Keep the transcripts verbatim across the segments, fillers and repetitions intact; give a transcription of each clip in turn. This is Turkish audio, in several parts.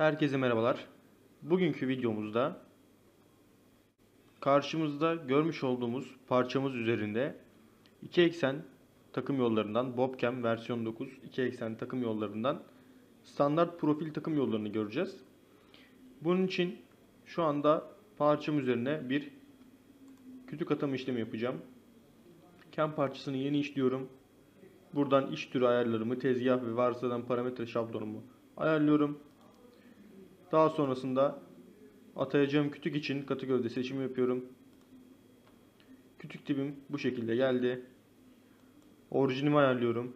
Herkese merhabalar. Bugünkü videomuzda karşımızda görmüş olduğumuz parçamız üzerinde iki eksen takım yollarından Bobcam versiyon dokuz iki eksen takım yollarından standart profil takım yollarını göreceğiz. Bunun için şu anda parçam üzerine bir kütük atama işlemi yapacağım. Cam parçasını yeni işliyorum. Buradan iş türü ayarlarımı, tezgah ve varsayılan parametre şablonumu ayarlıyorum. Daha sonrasında atayacağım kütük için kategoride seçim yapıyorum. Kütük tipim bu şekilde geldi. Orijinimi ayarlıyorum.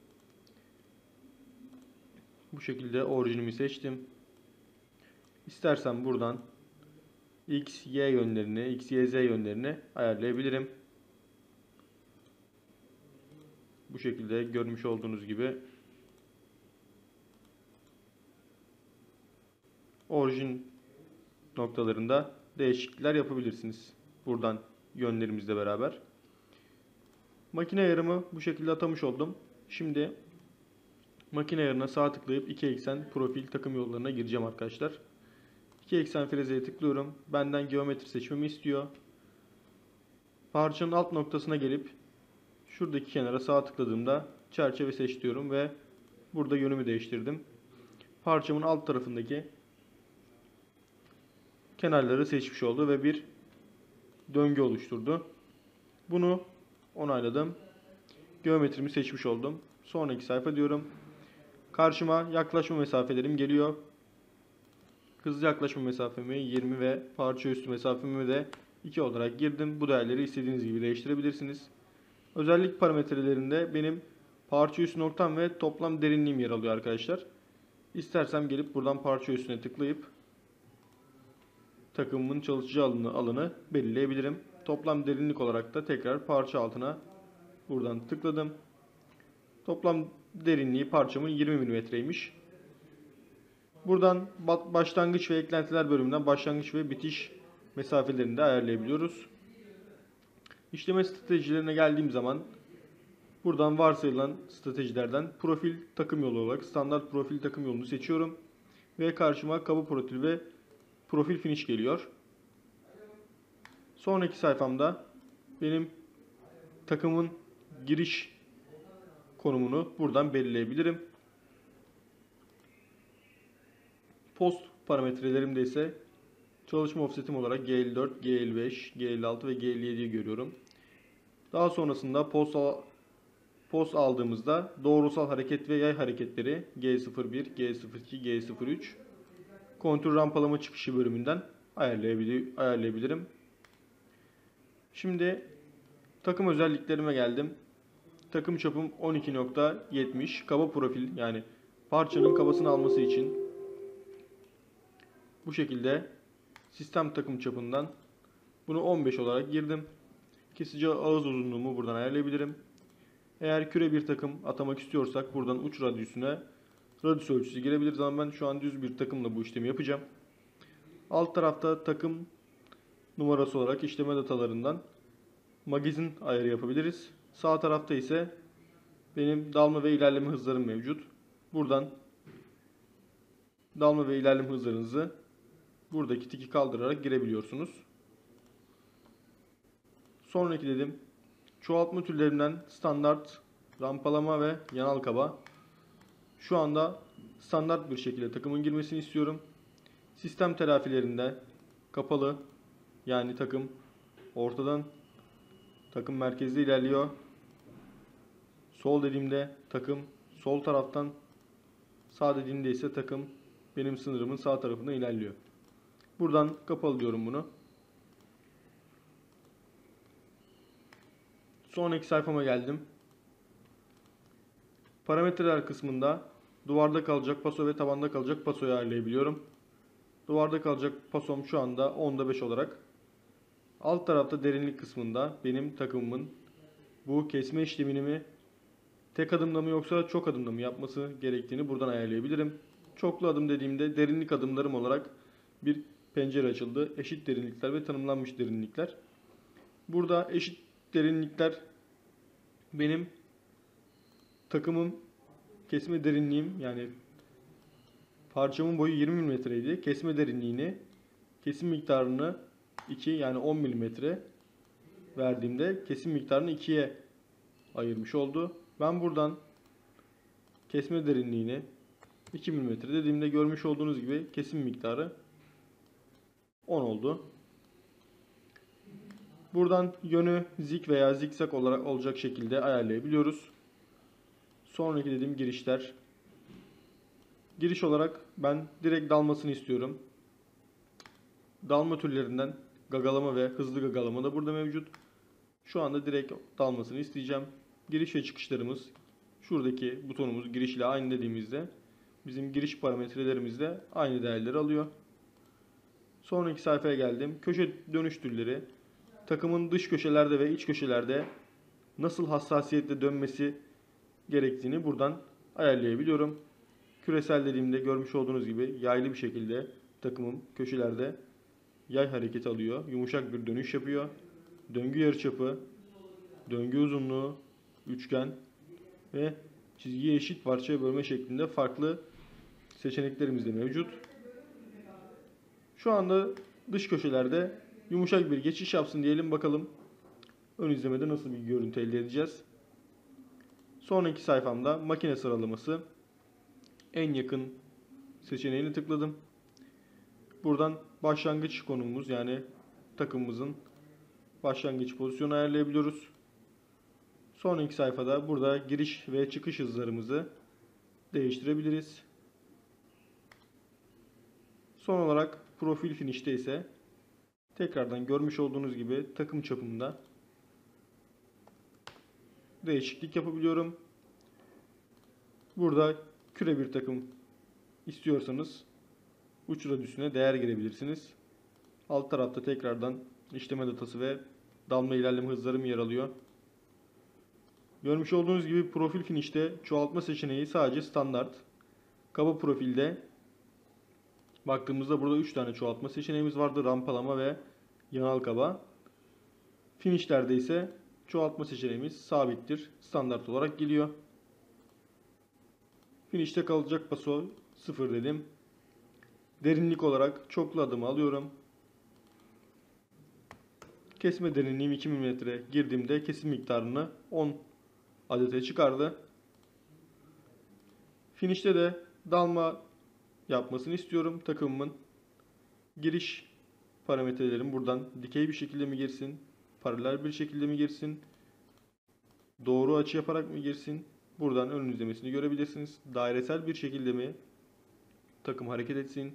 Bu şekilde orijinimi seçtim. İstersen buradan X, Y yönlerini, X, Y, Z yönlerini ayarlayabilirim. Bu şekilde görmüş olduğunuz gibi orijin noktalarında değişiklikler yapabilirsiniz. Buradan yönlerimizle beraber. Makine ayarımı bu şekilde atamış oldum. Şimdi makine ayarına sağ tıklayıp iki eksen profil takım yollarına gireceğim arkadaşlar. iki eksen frezeye tıklıyorum. Benden geometri seçmemi istiyor. Parçanın alt noktasına gelip şuradaki kenara sağ tıkladığımda çerçeve seç diyorum ve burada yönümü değiştirdim. Parçamın alt tarafındaki kenarları seçmiş oldu ve bir döngü oluşturdu. Bunu onayladım. Geometrimi seçmiş oldum. Sonraki sayfa diyorum. Karşıma yaklaşma mesafelerim geliyor. Hızlı yaklaşma mesafemi yirmi ve parça üstü mesafemi de iki olarak girdim. Bu değerleri istediğiniz gibi değiştirebilirsiniz. Özellik parametrelerinde benim parça üstü noktam ve toplam derinliğim yer alıyor arkadaşlar. İstersem gelip buradan parça üstüne tıklayıp takımımın çalışacağı alanı, alanı belirleyebilirim. Toplam derinlik olarak da tekrar parça altına buradan tıkladım. Toplam derinliği parçamın yirmi milimetreymiş. Buradan başlangıç ve eklentiler bölümünden başlangıç ve bitiş mesafelerini de ayarlayabiliyoruz. İşleme stratejilerine geldiğim zaman buradan varsayılan stratejilerden profil takım yolu olarak standart profil takım yolunu seçiyorum. Ve karşıma kaba profil ve profil finish geliyor. Sonraki sayfamda benim takımın giriş konumunu buradan belirleyebilirim. Post parametrelerimde ise çalışma offsetim olarak G elli dört, G elli beş, G elli altı ve G elli yedi'yi görüyorum. Daha sonrasında post, post aldığımızda doğrusal hareket ve yay hareketleri G sıfır bir, G sıfır iki, G sıfır üç kontür rampalama çıkışı bölümünden ayarlayabilirim. Şimdi takım özelliklerime geldim. Takım çapım on iki nokta yetmiş. Kaba profil, yani parçanın kabasını alması için bu şekilde sistem takım çapından bunu on beş olarak girdim. Kesici ağız uzunluğumu buradan ayarlayabilirim. Eğer küre bir takım atamak istiyorsak buradan uç radyüsüne radyüs ölçüsü girebiliriz ama ben şu an düz bir takımla bu işlemi yapacağım. Alt tarafta takım numarası olarak işleme datalarından magazin ayarı yapabiliriz. Sağ tarafta ise benim dalma ve ilerleme hızlarım mevcut. Buradan dalma ve ilerleme hızlarınızı buradaki tiki kaldırarak girebiliyorsunuz. Sonraki dedim çoğaltma türlerinden standart, rampalama ve yanal kaba. Şu anda standart bir şekilde takımın girmesini istiyorum. Sistem telafilerinde kapalı, yani takım ortadan takım merkezde ilerliyor. Sol dediğimde takım sol taraftan, sağ dediğimde ise takım benim sınırımın sağ tarafına ilerliyor. Buradan kapalı diyorum bunu. Sonraki sayfama geldim. Parametreler kısmında duvarda kalacak paso ve tabanda kalacak pasoyu ayarlayabiliyorum. Duvarda kalacak pasom şu anda onda beş olarak. Alt tarafta derinlik kısmında benim takımımın bu kesme işlemini mi tek adımda mı yoksa çok adımda mı yapması gerektiğini buradan ayarlayabilirim. Çoklu adım dediğimde derinlik adımlarım olarak bir pencere açıldı. Eşit derinlikler ve tanımlanmış derinlikler. Burada eşit derinlikler benim takımım kesme derinliğim, yani Parçamın boyu yirmi milimetreydi. Kesme derinliğini, kesim miktarını iki yani on milimetre verdiğimde kesim miktarını ikiye ayırmış oldu. Ben buradan kesme derinliğini iki milimetre dediğimde görmüş olduğunuz gibi kesim miktarı on oldu. Buradan yönü zik veya zikzak olarak olacak şekilde ayarlayabiliyoruz. Sonraki dediğim girişler. Giriş olarak ben direkt dalmasını istiyorum. Dalma türlerinden gagalama ve hızlı gagalama da burada mevcut. Şu anda direkt dalmasını isteyeceğim. Giriş ve çıkışlarımız şuradaki butonumuz giriş ile aynı dediğimizde bizim giriş parametrelerimiz de aynı değerleri alıyor. Sonraki sayfaya geldim. Köşe dönüş türleri. Takımın dış köşelerde ve iç köşelerde nasıl hassasiyetle dönmesi gerektiğini buradan ayarlayabiliyorum. Küresel dediğimde görmüş olduğunuz gibi yaylı bir şekilde takımım köşelerde yay hareketi alıyor. Yumuşak bir dönüş yapıyor. Döngü yarıçapı, döngü uzunluğu, üçgen ve çizgiyi eşit parçaya bölme şeklinde farklı seçeneklerimiz de mevcut. Şu anda dış köşelerde yumuşak bir geçiş yapsın diyelim bakalım. Ön izlemede nasıl bir görüntü elde edeceğiz. Sonraki sayfamda makine sıralaması. En yakın seçeneğini tıkladım. Buradan başlangıç konumumuz yani takımımızın başlangıç pozisyonu ayarlayabiliyoruz. Sonraki sayfada burada giriş ve çıkış hızlarımızı değiştirebiliriz. Son olarak profil finish'te ise tekrardan görmüş olduğunuz gibi takım çapında değişiklik yapabiliyorum. Burada küre bir takım istiyorsanız uç radyüsüne değer girebilirsiniz. Alt tarafta tekrardan işleme datası ve dalma ilerleme hızlarım yer alıyor. Görmüş olduğunuz gibi profil finish'te çoğaltma seçeneği sadece standart. Kaba profilde baktığımızda burada üç tane çoğaltma seçeneğimiz vardı. Rampalama ve yanal kaba. Finish'lerde ise çoğaltma seçeneğimiz sabittir. Standart olarak geliyor. Finish'te kalacak paso sıfır dedim. Derinlik olarak çoklu adımı alıyorum. Kesme derinliğim iki milimetre girdiğimde kesim miktarını on adete çıkardı. Finish'te de dalma yapmasını istiyorum takımımın. Giriş parametrelerim buradan dikey bir şekilde mi girsin, paralel bir şekilde mi girsin, doğru açı yaparak mı girsin? Buradan ön izlemesini görebilirsiniz. Dairesel bir şekilde mi takım hareket etsin,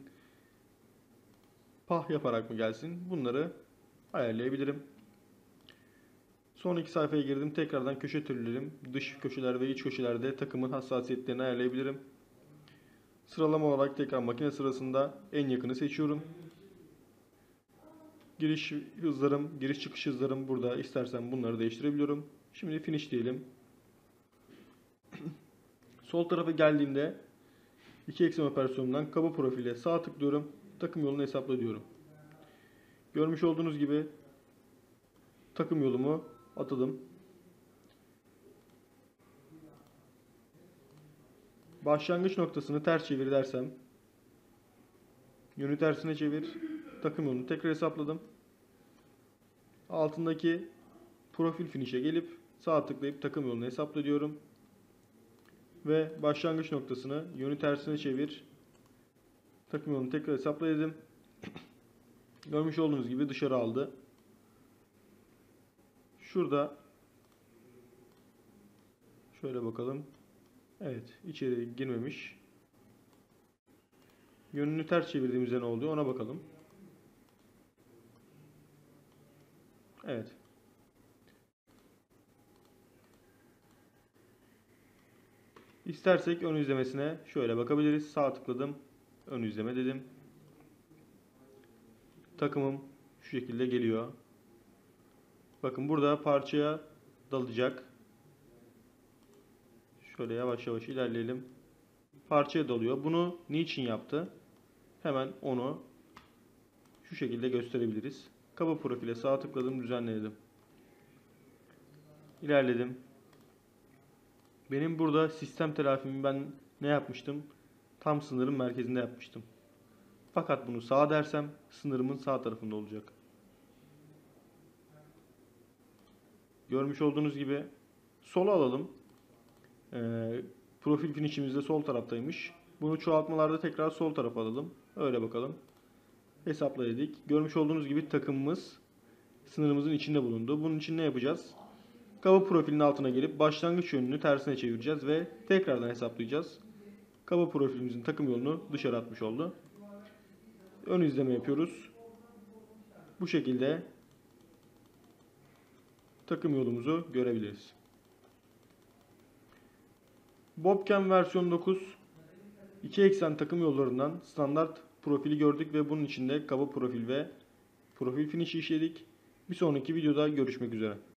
pah yaparak mı gelsin? Bunları ayarlayabilirim. Sonraki sayfaya girdim. Tekrardan köşe türlerim, dış köşeler ve iç köşelerde takımın hassasiyetlerini ayarlayabilirim. Sıralama olarak tekrar makine sırasında en yakını seçiyorum. Giriş hızlarım, giriş çıkış hızlarım burada. İstersen bunları değiştirebiliyorum. Şimdi finish diyelim. Sol tarafa geldiğimde iki eksen operasyonundan kaba profile sağ tıklıyorum. Takım yolunu hesapla diyorum. Görmüş olduğunuz gibi takım yolumu atadım. Başlangıç noktasını ters çevir dersem yönü tersine çevir. Takım yolunu tekrar hesapladım. Altındaki profil finish'e gelip sağ tıklayıp takım yolunu hesapla diyorum. Ve başlangıç noktasını yönü tersine çevir. Takım yolunu tekrar hesapla dedim. Görmüş olduğunuz gibi dışarı aldı. Şurada şöyle bakalım. Evet, içeri girmemiş. Yönünü ters çevirdiğimizde ne oluyor ona bakalım. Evet. İstersek ön izlemesine şöyle bakabiliriz. Sağ tıkladım. Ön izleme dedim. Takımım şu şekilde geliyor. Bakın burada parçaya dalacak. Şöyle yavaş yavaş ilerleyelim. Parçaya dalıyor. Bunu niçin yaptı? Hemen onu şu şekilde gösterebiliriz. Kaba profile sağ tıkladım, düzenledim. İlerledim. Benim burada sistem telafimi ben ne yapmıştım? tam sınırın merkezinde yapmıştım. Fakat bunu sağa dersem sınırımın sağ tarafında olacak. Görmüş olduğunuz gibi sola alalım. Ee, profil finish'imiz de sol taraftaymış. Bunu çoğaltmalarda tekrar sol tarafa alalım. Öyle bakalım. Hesapla dedik. Görmüş olduğunuz gibi takımımız sınırımızın içinde bulundu. Bunun için ne yapacağız? Kaba profilin altına gelip başlangıç yönünü tersine çevireceğiz ve tekrardan hesaplayacağız. Kaba profilimizin takım yolunu dışarı atmış oldu. Ön izleme yapıyoruz. Bu şekilde takım yolumuzu görebiliriz. Bobcam versiyon dokuz iki eksen takım yollarından standart profili gördük ve bunun içinde kaba profil ve profil finish işledik. Bir sonraki videoda görüşmek üzere.